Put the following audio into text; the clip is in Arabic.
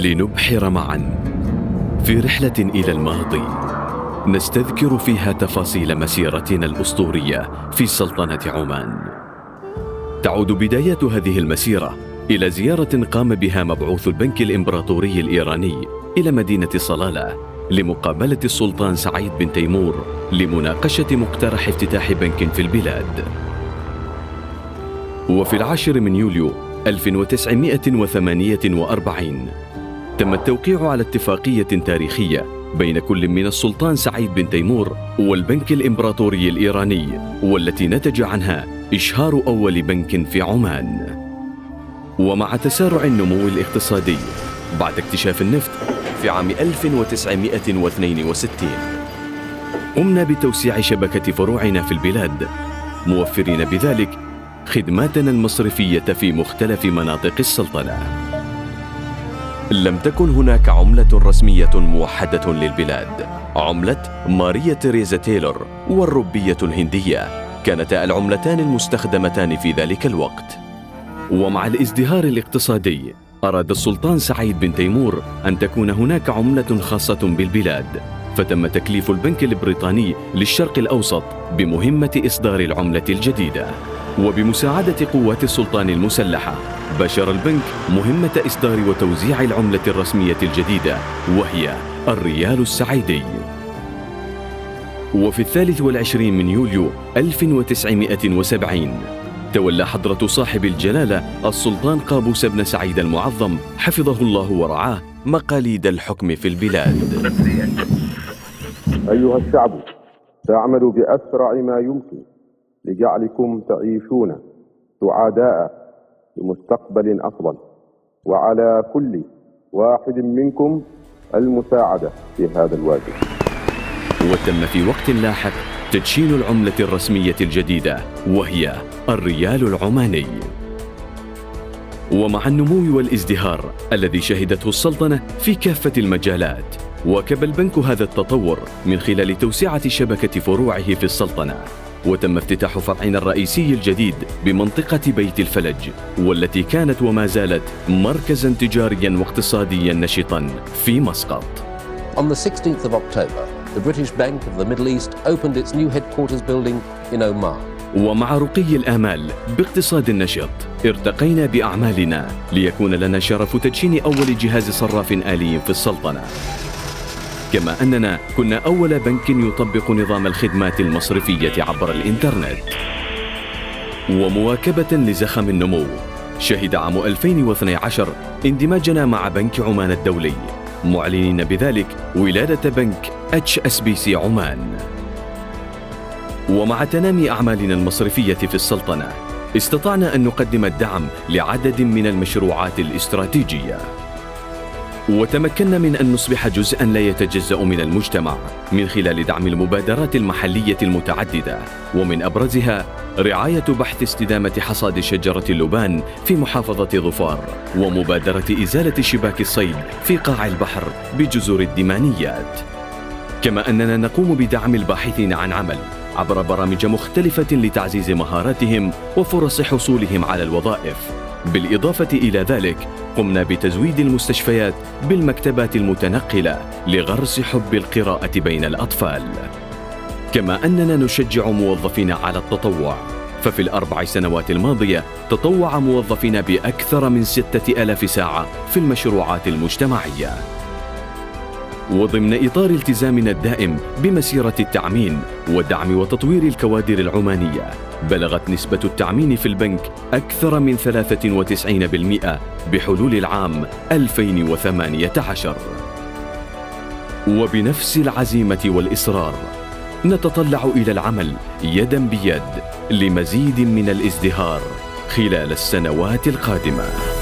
لنبحر معا في رحلة إلى الماضي، نستذكر فيها تفاصيل مسيرتنا الأسطورية في سلطنة عمان. تعود بدايات هذه المسيرة إلى زيارة قام بها مبعوث البنك الإمبراطوري الإيراني إلى مدينة صلالة لمقابلة السلطان سعيد بن تيمور لمناقشة مقترح افتتاح بنك في البلاد. وفي 10 من يوليو 1948 تم التوقيع على اتفاقية تاريخية بين كل من السلطان سعيد بن تيمور والبنك الإمبراطوري الإيراني، والتي نتج عنها إشهار أول بنك في عمان. ومع تسارع النمو الاقتصادي بعد اكتشاف النفط في عام 1962 قمنا بتوسيع شبكة فروعنا في البلاد، موفرين بذلك خدماتنا المصرفية في مختلف مناطق السلطنة. لم تكن هناك عملة رسمية موحدة للبلاد، عملة ماريا تيريزا تايلور والروبية الهندية كانتا العملتان المستخدمتان في ذلك الوقت. ومع الازدهار الاقتصادي أراد السلطان سعيد بن تيمور أن تكون هناك عملة خاصة بالبلاد، فتم تكليف البنك البريطاني للشرق الأوسط بمهمة إصدار العملة الجديدة. وبمساعدة قوات السلطان المسلحة باشر البنك مهمة إصدار وتوزيع العملة الرسمية الجديدة، وهي الريال السعيدي. وفي 23 من يوليو 1970 تولى حضرة صاحب الجلالة السلطان قابوس بن سعيد المعظم حفظه الله ورعاه مقاليد الحكم في البلاد. أيها الشعب، سأعمل بأسرع ما يمكن لجعلكم تعيشون سعداء لمستقبل أفضل، وعلى كل واحد منكم المساعدة في هذا الواجب. وتم في وقت لاحق تدشين العملة الرسمية الجديدة، وهي الريال العماني. ومع النمو والازدهار الذي شهدته السلطنة في كافة المجالات، واكب البنك هذا التطور من خلال توسعة شبكة فروعه في السلطنة، وتم افتتاح فرعنا الرئيسي الجديد بمنطقة بيت الفلج، والتي كانت وما زالت مركزاً تجارياً واقتصادياً نشطاً في مسقط. On the 16th of October, the British Bank of the Middle East opened its new headquarters building in Oman. ومع رقي الآمال باقتصاد النشط ارتقينا بأعمالنا ليكون لنا شرف تدشين أول جهاز صراف آلي في السلطنة، كما أننا كنا أول بنك يطبق نظام الخدمات المصرفية عبر الإنترنت. ومواكبة لزخم النمو شهد عام 2012 اندماجنا مع بنك عمان الدولي، معلنين بذلك ولادة بنك HSBC عمان. ومع تنامي أعمالنا المصرفية في السلطنة استطعنا أن نقدم الدعم لعدد من المشروعات الاستراتيجية، وتمكنا من أن نصبح جزءاً لا يتجزأ من المجتمع من خلال دعم المبادرات المحلية المتعددة، ومن أبرزها رعاية بحث استدامة حصاد شجرة اللبان في محافظة ظفار، ومبادرة إزالة شباك الصيد في قاع البحر بجزر الدمانيات. كما أننا نقوم بدعم الباحثين عن عمل عبر برامج مختلفة لتعزيز مهاراتهم وفرص حصولهم على الوظائف. بالإضافة إلى ذلك قمنا بتزويد المستشفيات بالمكتبات المتنقلة لغرس حب القراءة بين الأطفال. كما أننا نشجع موظفينا على التطوع، ففي ال4 سنوات الماضية تطوع موظفينا بأكثر من 6000 ساعة في المشروعات المجتمعية. وضمن إطار التزامنا الدائم بمسيرة التعمين ودعم وتطوير الكوادر العمانية، بلغت نسبة التعمين في البنك أكثر من 93% بحلول العام 2018. وبنفس العزيمة والإصرار نتطلع إلى العمل يداً بيد لمزيد من الازدهار خلال السنوات القادمة.